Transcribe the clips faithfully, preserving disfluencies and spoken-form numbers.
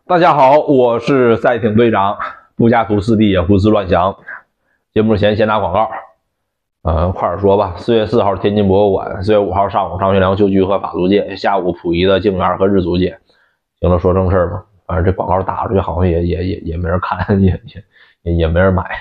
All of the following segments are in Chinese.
大家好，我是赛艇队长，不加图四 D 也胡思乱想。节目前先打广告，呃，快点说吧。四月四号天津博物馆，四月五号上午张学良旧居和法租界，下午溥仪的静园和日租界。行了，说正事吧。反正这广告打出去好像也也也也没人看，也也也没人买。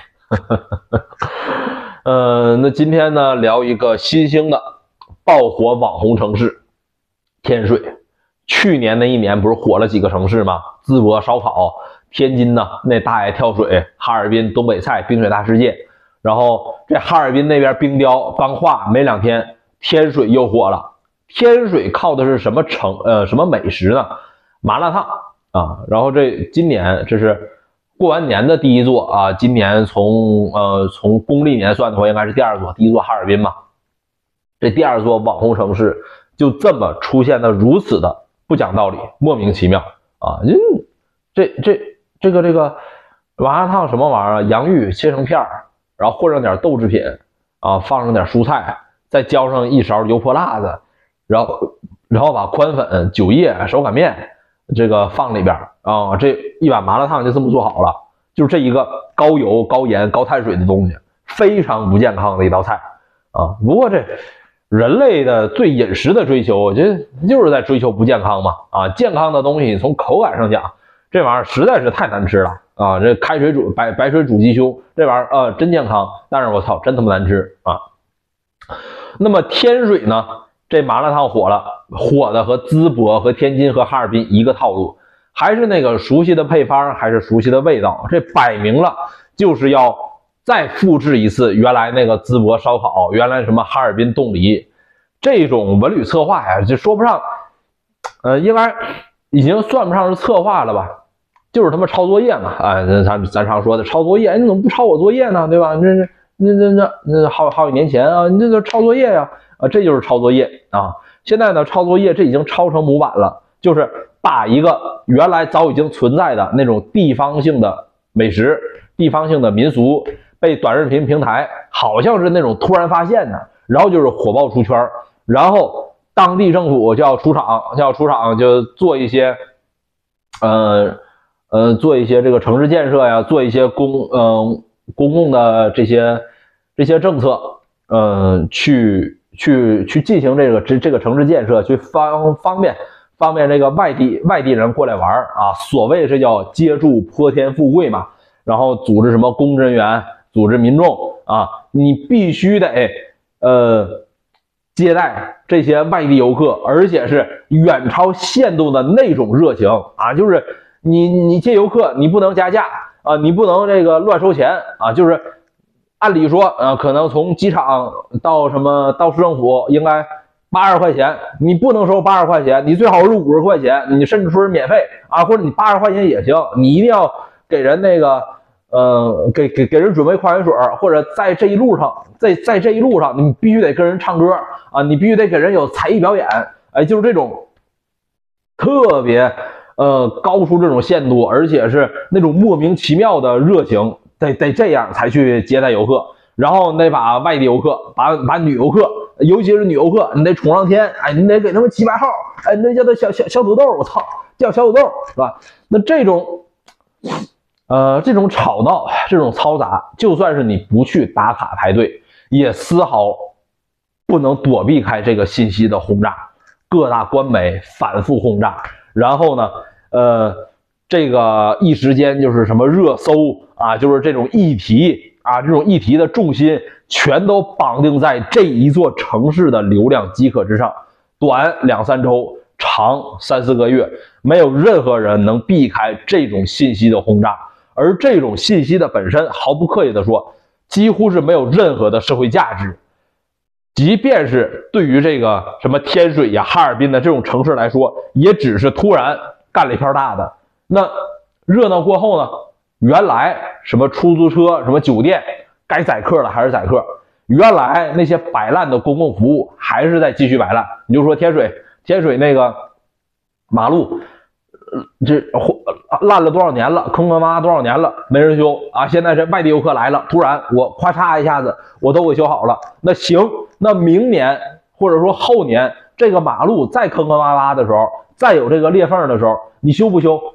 呃，那今天呢聊一个新兴的爆火网红城市天水。去年那一年不是火了几个城市吗？淄博烧烤，天津呢那大爷跳水，哈尔滨东北菜冰雪大世界。然后这哈尔滨那边冰雕刚化没两天，天水又火了。天水靠的是什么城呃什么美食呢？麻辣烫啊。然后这今年这是过完年的第一座啊，今年从呃从公历年算的话应该是第二座，第一座哈尔滨嘛。这第二座网红城市就这么出现的如此的不讲道理，莫名其妙啊！这这这个这个麻辣烫什么玩意儿啊？洋芋切成片儿，然后混上点豆制品啊，放上点蔬菜，再浇上一勺油泼辣子，然后然后把宽粉、酒叶、手擀面这个放里边啊，这一碗麻辣烫就这么做好了。就是这一个高油、高盐、高碳水的东西，非常不健康的一道菜啊！不过这人类的对饮食的追求，我觉得就是在追求不健康嘛。啊，健康的东西从口感上讲，这玩意儿实在是太难吃了啊！这开水煮白白水煮鸡胸，这玩意儿呃真健康，但是我操，真他妈难吃啊！那么天水呢，这麻辣烫火了，火的和淄博和天津和哈尔滨一个套路，还是那个熟悉的配方，还是熟悉的味道，这摆明了就是要再复制一次原来那个淄博烧烤，原来什么哈尔滨冻梨，这种文旅策划呀，就说不上，呃，应该已经算不上是策划了吧，就是他妈抄作业嘛，啊，咱咱常说的抄作业，你怎么不抄我作业呢？对吧？这这那那那那好好几年前啊，你这就抄作业呀，啊，这就是抄作业啊。现在呢，抄作业这已经抄成模板了，就是把一个原来早已经存在的那种地方性的美食、地方性的民俗。被短视频平台好像是那种突然发现的，然后就是火爆出圈，然后当地政府就要出场，就要出场就做一些，呃呃，做一些这个城市建设呀，做一些公嗯、呃、公共的这些这些政策，嗯、呃，去去去进行这个这这个城市建设，去方方便方便这个外地外地人过来玩啊，所谓这叫接住泼天富贵嘛，然后组织什么公职人员。组织民众啊，你必须得呃接待这些外地游客，而且是远超限度的那种热情啊！就是你你接游客，你不能加价啊，你不能这个乱收钱啊！就是按理说啊，可能从机场到什么到市政府应该八十块钱，你不能收八十块钱，你最好是五十块钱，你甚至说是免费啊，或者你八十块钱也行，你一定要给人那个。呃，给给给人准备矿泉水，或者在这一路上，在在这一路上，你必须得跟人唱歌啊，你必须得给人有才艺表演，哎，就是这种特别呃高出这种限度，而且是那种莫名其妙的热情，得得这样才去接待游客，然后得把外地游客，把把女游客，尤其是女游客，你得宠上天，哎，你得给他们起白号，哎，那叫他小小小土豆，我操，叫小土豆是吧？那这种。呃，这种吵闹，这种嘈杂，就算是你不去打卡排队，也丝毫不能躲避开这个信息的轰炸。各大官媒反复轰炸，然后呢，呃，这个一时间就是什么热搜啊，就是这种议题啊，这种议题的重心全都绑定在这一座城市的流量饥渴之上，短两三周，长三四个月，没有任何人能避开这种信息的轰炸。而这种信息的本身，毫不刻意的说，几乎是没有任何的社会价值。即便是对于这个什么天水呀、哈尔滨的这种城市来说，也只是突然干了一片大的。那热闹过后呢，原来什么出租车、什么酒店该宰客了还是宰客，原来那些摆烂的公共服务还是在继续摆烂。你就说天水，天水那个马路。这烂了多少年了，坑坑洼洼多少年了，没人修啊！现在这外地游客来了，突然我咔嚓一下子我都给修好了。那行，那明年或者说后年这个马路再坑坑洼洼的时候，再有这个裂缝的时候，你修不修？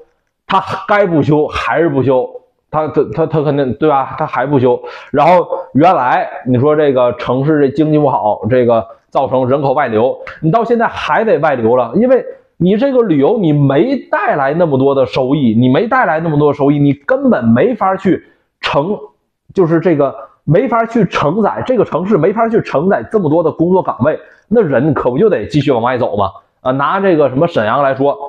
他该不修还是不修，他他他他肯定对吧？他还不修。然后原来你说这个城市这经济不好，这个造成人口外流，你到现在还得外流了，因为你这个旅游你没带来那么多的收益，你没带来那么多收益，你根本没法去承，就是这个没法去承载这个城市没法去承载这么多的工作岗位，那人可不就得继续往外走吗？啊，拿这个什么沈阳来说，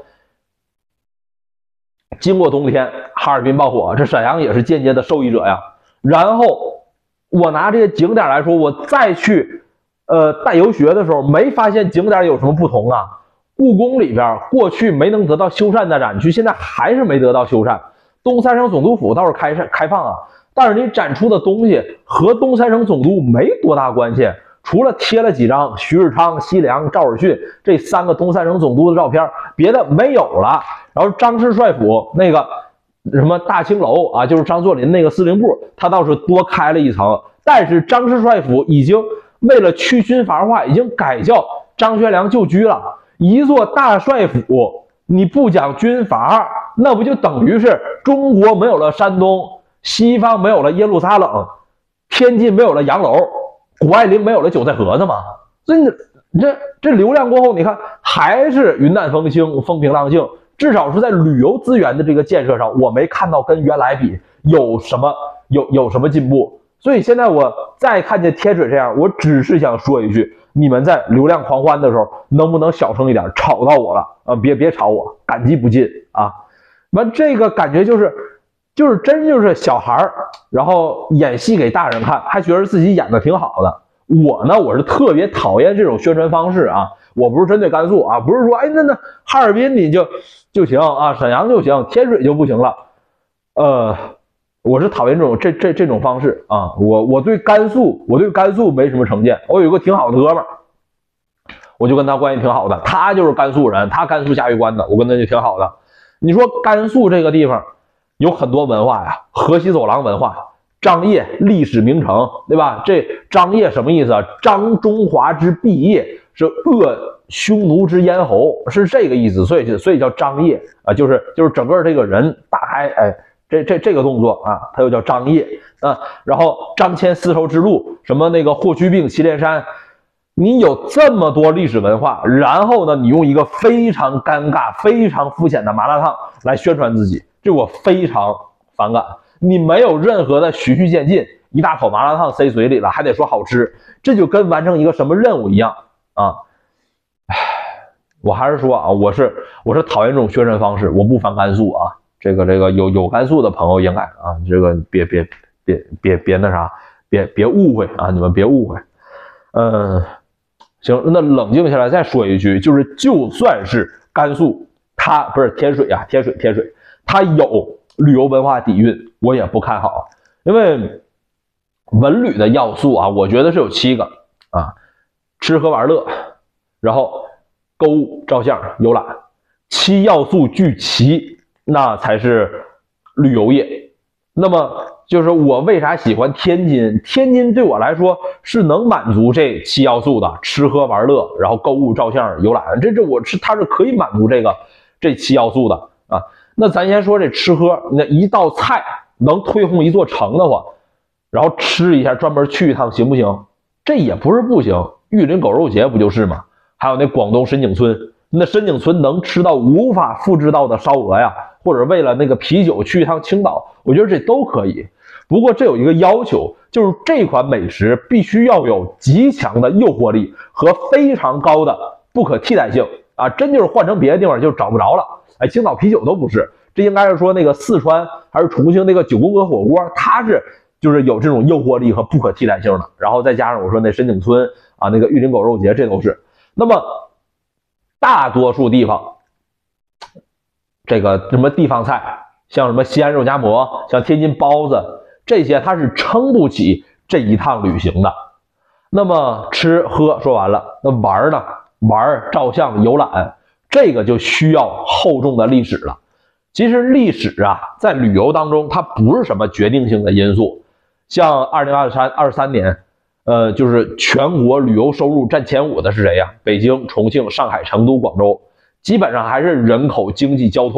经过冬天哈尔滨爆火，这沈阳也是间接的受益者呀。然后我拿这些景点来说，我再去呃带游学的时候，没发现景点有什么不同啊。故宫里边过去没能得到修缮的展区，现在还是没得到修缮。东三省总督府倒是开开放啊，但是你展出的东西和东三省总督没多大关系，除了贴了几张徐世昌、西凉、赵尔巽这三个东三省总督的照片，别的没有了。然后张氏帅府那个什么大清楼啊，就是张作霖那个司令部，他倒是多开了一层，但是张氏帅府已经为了去军阀化，已经改叫张学良旧居了。一座大帅府，你不讲军阀，那不就等于是中国没有了山东，西方没有了耶路撒冷，天津没有了洋楼，谷爱凌没有了韭菜盒子吗？所以你这这流量过后，你看还是云淡风轻、风平浪静，至少是在旅游资源的这个建设上，我没看到跟原来比有什么有有什么进步。所以现在我再看见天水这样，我只是想说一句，你们在流量狂欢的时候能不能小声一点，吵到我了啊、呃！别别吵我，感激不尽啊！完这个感觉就是就是真就是小孩儿，然后演戏给大人看，还觉得自己演的挺好的。我呢，我是特别讨厌这种宣传方式啊！我不是针对甘肃啊，不是说哎那那哈尔滨你就就行啊，沈阳就行，天水就不行了，呃。我是讨厌这种这这这种方式啊！我我对甘肃我对甘肃没什么成见。我有一个挺好的哥们儿，我就跟他关系挺好的，他就是甘肃人，他甘肃嘉峪关的，我跟他就挺好的。你说甘肃这个地方有很多文化呀，河西走廊文化，张掖历史名城，对吧？这张掖什么意思啊？张中华之毕业，是扼匈奴之咽喉，是这个意思，所以所以叫张掖啊，就是就是整个这个人打开，哎。这这这个动作啊，它又叫张掖啊，然后张骞丝绸之路，什么那个霍去病祁连山，你有这么多历史文化，然后呢，你用一个非常尴尬、非常肤浅的麻辣烫来宣传自己，这我非常反感。你没有任何的循序渐进，一大口麻辣烫塞嘴里了，还得说好吃，这就跟完成一个什么任务一样啊！唉，我还是说啊，我是我是讨厌这种宣传方式，我不反甘肃啊。这个这个有有甘肃的朋友应该啊，这个别别别别别那啥，别别误会啊，你们别误会。嗯，行，那冷静下来再说一句，就是就算是甘肃，它不是天水啊，天水天水，它有旅游文化底蕴，我也不看好，因为文旅的要素啊，我觉得是有七个啊，吃喝玩乐，然后购物、照相、游览，七要素俱齐。那才是旅游业。那么就是我为啥喜欢天津？天津对我来说是能满足这七要素的：吃喝玩乐，然后购物、照相、游览。这这我是它是可以满足这个这七要素的啊。那咱先说这吃喝，那一道菜能推红一座城的话，然后吃一下，专门去一趟行不行？这也不是不行。玉林狗肉节不就是吗？还有那广东深井村。那深井村能吃到无法复制到的烧鹅呀，或者为了那个啤酒去一趟青岛，我觉得这都可以。不过这有一个要求，就是这款美食必须要有极强的诱惑力和非常高的不可替代性啊！真就是换成别的地方就找不着了。哎，青岛啤酒都不是，这应该是说那个四川还是重庆那个九宫格火锅，它是就是有这种诱惑力和不可替代性的。然后再加上我说那深井村啊，那个玉林狗肉节，这都是。那么大多数地方，这个什么地方菜，像什么西安肉夹馍，像天津包子，这些它是撑不起这一趟旅行的。那么吃喝说完了，那玩呢？玩、照相、游览，这个就需要厚重的历史了。其实历史啊，在旅游当中，它不是什么决定性的因素。像二零二三二三年。呃，就是全国旅游收入占前五的是谁呀？北京、重庆、上海、成都、广州，基本上还是人口、经济、交通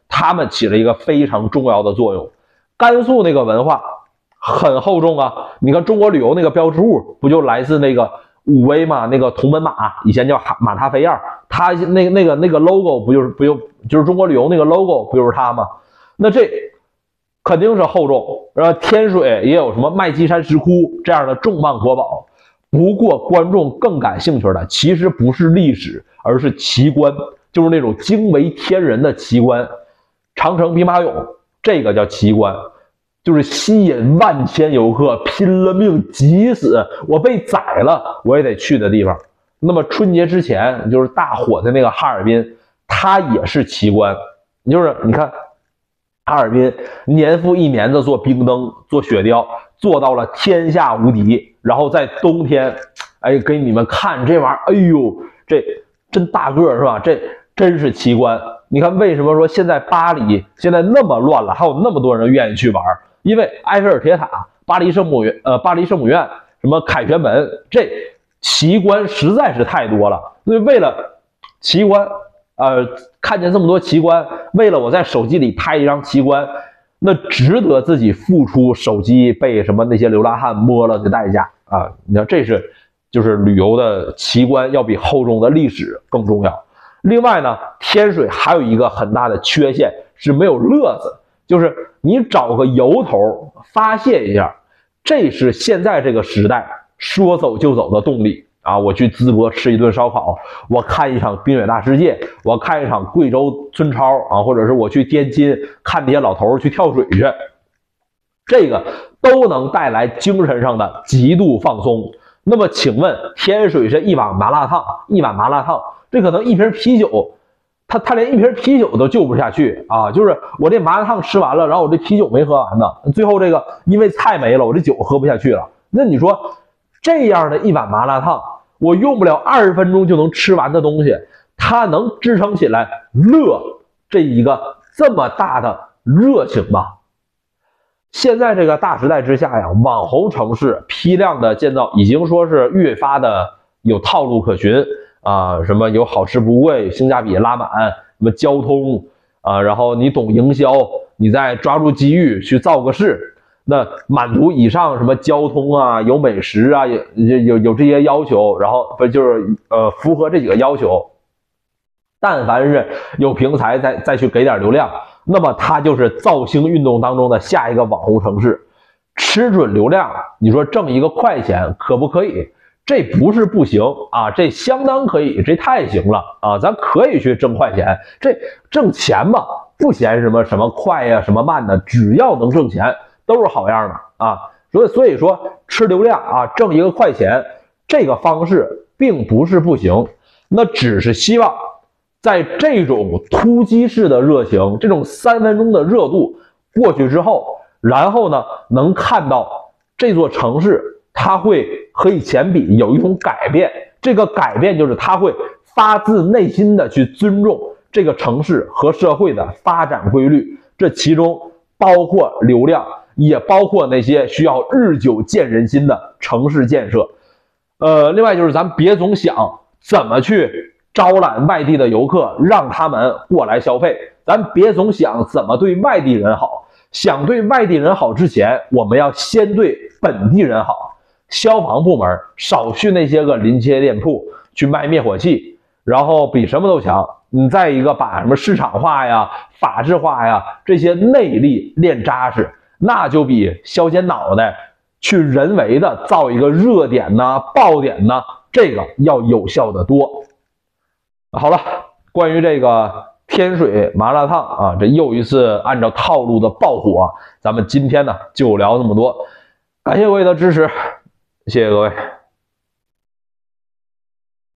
他们起了一个非常重要的作用。甘肃那个文化很厚重啊，你看中国旅游那个标志物不就来自那个武威嘛，那个铜门马，以前叫马踏飞燕，它那个那个那个 logo 不就是不就就是中国旅游那个 logo 不就是它吗？那这肯定是厚重。然后天水也有什么麦积山石窟这样的重磅国宝。不过观众更感兴趣的其实不是历史，而是奇观，就是那种惊为天人的奇观。长城兵马俑这个叫奇观，就是吸引万千游客拼了命急死我被宰了我也得去的地方。那么春节之前就是大火的那个哈尔滨，它也是奇观。就是你看哈尔滨年复一年的做冰灯做雪雕，做到了天下无敌。然后在冬天哎给你们看这玩意儿，哎呦这真大个是吧？这真是奇观。你看为什么说现在巴黎现在那么乱了，还有那么多人愿意去玩？因为埃菲尔铁塔、巴黎圣母院、呃巴黎圣母院、什么凯旋门，这奇观实在是太多了。所以为了奇观，呃，看见这么多奇观，为了我在手机里拍一张奇观，那值得自己付出手机被什么那些流浪汉摸了的代价啊！你看，这是就是旅游的奇观要比厚重的历史更重要。另外呢，天水还有一个很大的缺陷是没有乐子，就是你找个由头发泄一下，这是现在这个时代说走就走的动力啊！我去淄博吃一顿烧烤，我看一场冰雪大世界，我看一场贵州村超啊，或者是我去天津看那些老头去跳水去，这个都能带来精神上的极度放松。那么请问天水是一碗麻辣烫，一碗麻辣烫这可能一瓶啤酒，他他连一瓶啤酒都救不下去啊！就是我这麻辣烫吃完了，然后我这啤酒没喝完呢，最后这个因为菜没了，我这酒喝不下去了。那你说这样的一碗麻辣烫，我用不了二十分钟就能吃完的东西，它能支撑起来乐这一个这么大的热情吗？现在这个大时代之下呀，网红城市批量的建造已经说是越发的有套路可循啊，什么有好吃不贵，性价比拉满，什么交通啊，然后你懂营销，你再抓住机遇去造个势，那满足以上什么交通啊，有美食啊，有有有这些要求，然后不就是呃符合这几个要求，但凡是有平台再再去给点流量，那么它就是造星运动当中的下一个网红城市。吃准流量，你说挣一个快钱可不可以？这不是不行啊，这相当可以，这太行了啊！咱可以去挣快钱，这挣钱嘛，不嫌什么什么快呀、什么慢的，只要能挣钱都是好样的啊！所以所以说吃流量啊，挣一个快钱，这个方式并不是不行，那只是希望在这种突击式的热情，这种三分钟的热度过去之后，然后呢，能看到这座城市它会和以前比有一种改变，这个改变就是它会发自内心的去尊重这个城市和社会的发展规律，这其中包括流量，也包括那些需要日久见人心的城市建设。呃，另外就是咱别总想怎么去招揽外地的游客，让他们过来消费，咱别总想怎么对外地人好，想对外地人好之前，我们要先对本地人好。消防部门少去那些个临街店铺去卖灭火器，然后比什么都强。你再一个把什么市场化呀、法制化呀这些内力练扎实，那就比削尖脑袋去人为的造一个热点呐、爆点呐，这个要有效的多。好了，关于这个天水麻辣烫啊，这又一次按照套路的爆火，咱们今天呢就聊这么多，感谢各位的支持。谢谢各位。